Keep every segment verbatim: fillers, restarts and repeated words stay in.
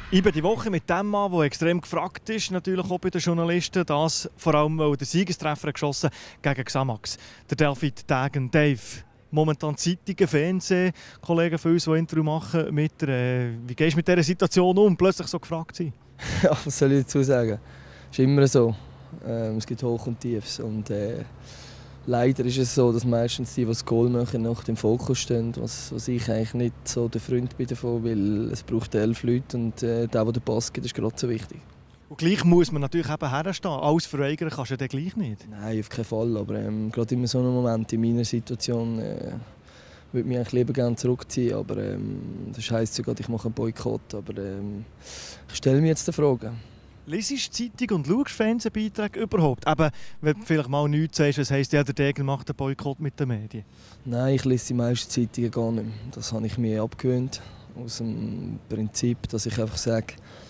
Über die Woche mit dem Mann, der extrem gefragt ist, natürlich auch bei den Journalisten. Das vor allem, weil er den Siegestreffer geschossen gegen Xamax. Der David Degen, Dave. Momentan Zeitungen, Fernsehen, Kollegen von uns, die Interview machen mit der, äh, wie gehst du mit dieser Situation um, plötzlich so gefragt sein? Ja, was soll ich dazu sagen? Es ist immer so. Ähm, es gibt Hoch und Tiefs. Und, äh, leider ist es so, dass meistens die, die das Goal machen, nach dem Fokus stehen. Was, was ich eigentlich nicht so der Freund bin davon, weil es braucht elf Leute und äh, der, der den Pass gibt, ist gerade so wichtig. Und gleich muss man natürlich eben herstehen. Alles verweigern kannst du dann gleich nicht. Nein, auf keinen Fall. Aber ähm, gerade in so einem Moment, in meiner Situation, äh, würde ich mich eigentlich lieber gerne zurückziehen. Aber ähm, das heisst sogar, ich mache einen Boykott. Aber ähm, ich stelle mir jetzt die Frage. Liest du die Zeitung und schaust Fernsehbeiträge überhaupt? Eben, wenn du vielleicht mal nichts sagst, was heisst, ja, der Degen macht einen Boykott mit den Medien. Nein, ich lese die meisten Zeitungen gar nicht mehr. Das habe ich mir abgewöhnt. Aus dem Prinzip, dass ich einfach sage,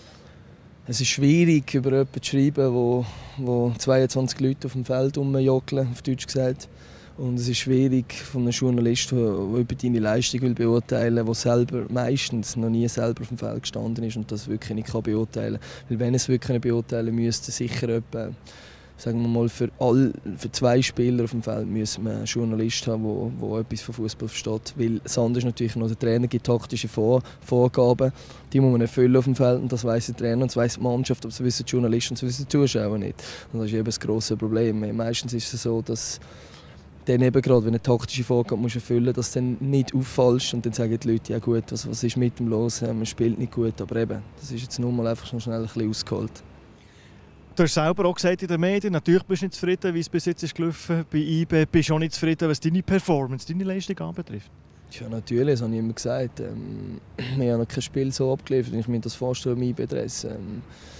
es ist schwierig, über jemanden zu schreiben, wo, wo zweiundzwanzig Leute auf dem Feld rumjoggeln, auf Deutsch gesagt. Und es ist schwierig, von einem Journalisten, der über deine Leistung will beurteilen will, der selber meistens noch nie selber auf dem Feld gestanden ist und das wirklich nicht beurteilen kann. Weil wenn es wirklich beurteilen müsste, sicher etwa, sagen wir mal, für, all, für zwei Spieler auf dem Feld müssen wir einen Journalist haben, der, der etwas von Fußball versteht. Weil sonst ist natürlich noch der Trainer gibt taktische Vor Vorgaben, die muss man erfüllen auf dem Feld und das weiss der Trainer und das weiss die Mannschaft, aber das wissen die Journalisten und das wissen die Zuschauer nicht. Und das ist eben das grosse Problem. Meistens ist es so, dass dann eben gerade, wenn du eine taktische Vorgabe musst erfüllen musst, dass du dann nicht auffallst und dann sagen die Leute, ja gut, was, was ist mit dem los, man spielt nicht gut, aber eben, das ist jetzt nur mal einfach schon schnell ein bisschen ausgeholt. Du hast selber auch gesagt in den Medien, natürlich bist du nicht zufrieden, wie es bis jetzt ist gelaufen bei I B. Bist du auch nicht zufrieden, was deine Performance, deine Leistung anbetrifft? Ja, natürlich, das habe ich immer gesagt. Ähm, wir haben noch kein Spiel so abgeliefert, wenn ich mir das vorstelle, im I B-Dress. Ähm,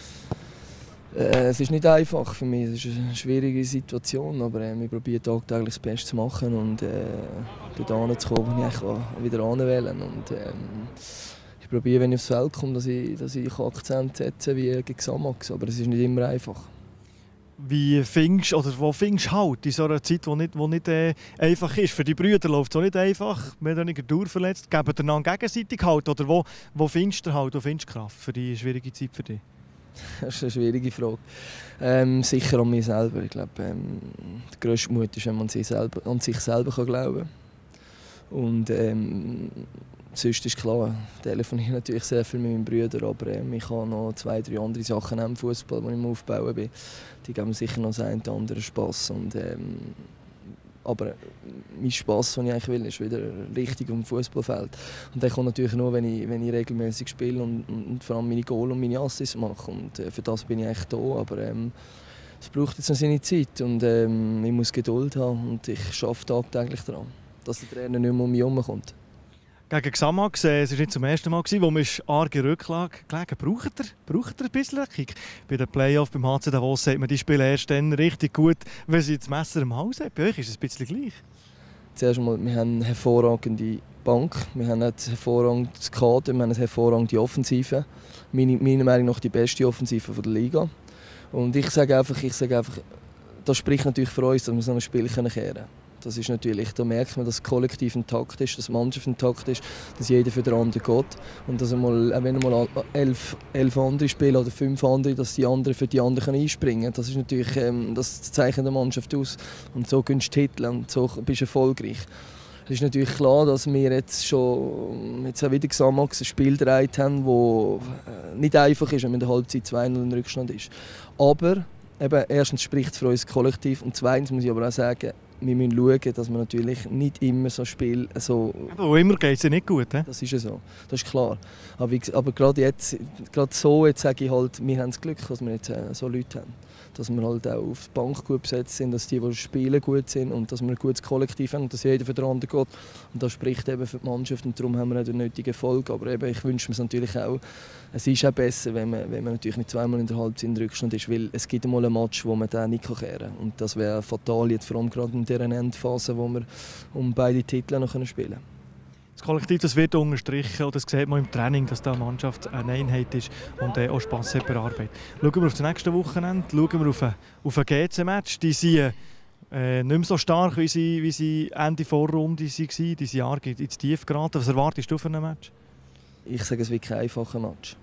äh, es ist nicht einfach für mich, es ist eine schwierige Situation, aber äh, wir probieren tagtäglich das Beste zu machen und äh, dort hinzukommen, wo ich eigentlich wieder anwählen und ähm, ich probiere, wenn ich aufs Feld komme, dass ich, dass ich Akzent setze wie gegen Xamax, aber es ist nicht immer einfach. Wie findest oder wo findest du halt in so einer Zeit, die nicht, wo nicht äh, einfach ist? Für die Brüder läuft es auch nicht einfach, mehr oder weniger durchverletzt. Geben ihr einander gegenseitig Halt? Oder wo, wo findest du Halt, wo findest du Kraft für die schwierige Zeit für dich? Das ist eine schwierige Frage. Ähm, sicher an mich selber. Ich glaube, ähm, der grösste Mut ist, wenn man sich selber, an sich selber kann glauben kann. Und ähm, sonst ist klar, ich telefoniere natürlich sehr viel mit meinen Brüdern, aber ähm, ich habe noch zwei, drei andere Sachen am Fußball, die ich am Aufbauen bin. Die geben sicher noch das eine oder andere Spass. Und, ähm, aber mein Spass, den ich eigentlich will, ist wieder richtig auf dem Fußballfeld. Und der kommt natürlich nur, wenn ich, wenn ich regelmäßig spiele und, und vor allem meine Goal und meine Assists mache. Und äh, für das bin ich eigentlich da. Aber ähm, es braucht jetzt noch seine Zeit und ähm, ich muss Geduld haben und ich arbeite tagtäglich daran, dass der Trainer nicht mehr um mich herumkommt. Gegen Xamax, äh, es war nicht zum ersten Mal, wo man arge Rücklage gelegen. Braucht er, braucht er ein bisschen Kick? Bei den Playoffs beim H C Davos sagt man, die spielen erst dann richtig gut, wenn sie das Messer im Haus haben. Bei euch ist es ein bisschen gleich. Zuerst einmal, wir haben eine hervorragende Bank, wir haben ein hervorragendes Kader, wir haben eine hervorragende Offensive. Meine, meiner Meinung nach die beste Offensive der Liga. Und ich sage einfach, ich sage einfach, das spricht natürlich für uns, dass wir so ein Spiel kehren können. Das ist natürlich, da merkt man, dass das Kollektiv intakt ist, dass die Mannschaft intakt ist, dass jeder für den anderen geht. Und dass einmal, wenn mal elf, elf andere spielen oder fünf andere, dass die anderen für die anderen einspringen können. Das ist natürlich, ähm, das zeichnet der Mannschaft aus. Und so gewinnst du Titel und so bist du erfolgreich. Es ist natürlich klar, dass wir jetzt schon jetzt auch wieder Xamax ein Spiel gedreht haben, das nicht einfach ist, wenn man in der Halbzeit zwei null in Rückstand ist. Aber eben, erstens spricht es für uns Kollektiv und zweitens muss ich aber auch sagen, wir müssen schauen, dass wir natürlich nicht immer so Spiel so. Aber wo immer geht es ja nicht gut, he? Das ist ja so, das ist klar. Aber, aber gerade jetzt, gerade so, jetzt sage ich halt, wir haben das Glück, dass wir jetzt äh, so Leute haben. Dass wir halt auch auf die Bank gut besetzt sind, dass die, die spielen, gut sind und dass wir ein gutes Kollektiv haben und dass jeder für den anderen geht. Und das spricht eben für die Mannschaft und darum haben wir auch den nötigen Erfolg. Aber eben, ich wünsche mir es natürlich auch, es ist auch besser, wenn man, wenn man natürlich nicht zweimal in der Halbzeit in Rückstand ist, weil es gibt einmal ein Match, wo man den nicht kehren kann. Und das wäre fatal, jetzt vor allem gerade in dieser Endphase, wo wir um beide Titel noch spielen können. Das Kollektiv, das wird unterstrichen, das sieht man im Training, dass die Mannschaft eine Einheit ist und äh, auch Spass hat bei der Arbeit. Schauen wir auf das nächste Wochenende, schauen wir auf ein, auf ein G C-Match. Die sind äh, nicht mehr so stark, wie sie, wie sie Ende Vorrunde waren. Die sind arg ins Tief geraten. Was erwartest du von einem Match? Ich sage, es wird kein einfacher Match.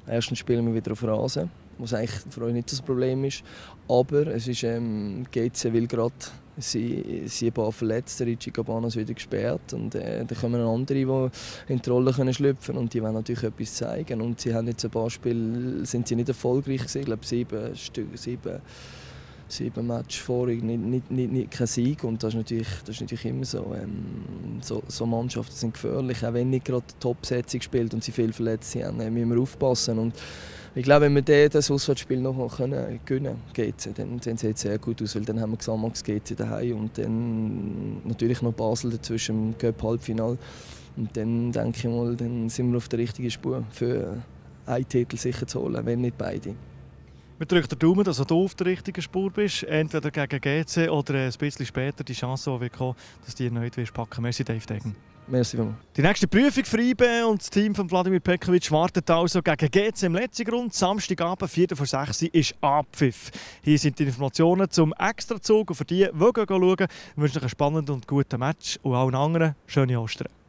Erstens spielen wir wieder auf Rasen, was eigentlich für euch nicht das Problem ist. Aber es ist, ähm, G C will gerade sie, sie ein paar Verletzte, Richie Cabana ist wieder gesperrt und äh, dann kommen andere, die in die Rolle können schlüpfen und die wollen natürlich etwas zeigen. Und sie haben jetzt ein paar Spiele, sind sie nicht erfolgreich gewesen, ich glaube sieben Stück, sieben sieben Matches vorig, nicht, nicht, nicht, nicht kein Sieg und das ist natürlich, das ist natürlich immer so. Ähm, so. So Mannschaften sind gefährlich, auch wenn nicht gerade die Top-Setzung spielt und sie viel Verletzte haben, müssen wir aufpassen. Und ich glaube, wenn wir das Auswärtsspiel noch mal können gewinnen können, dann, dann sieht es sehr gut aus, weil dann haben wir Xamax G C daheim und dann natürlich noch Basel dazwischen im Cup-Halbfinale. Und dann denke ich mal, dann sind wir auf der richtigen Spur für einen Titel sicher zu holen, wenn nicht beide. Wir drücken den Daumen, dass du auf der richtigen Spur bist. Entweder gegen G C oder ein bisschen später die Chance, die kommen, dass du erneut packen wirst. Merci, Dave Degen. Merci vielmals. Die nächste Prüfung für I B und das Team von Wladimir Petkovic wartet also gegen G C im letzten Grund. Samstagabend, vier vor sechs ist Abpfiff. Hier sind die Informationen zum Extrazug und für die, die schauen, wünschen ich einen spannenden und guten Match und allen anderen schöne Ostern.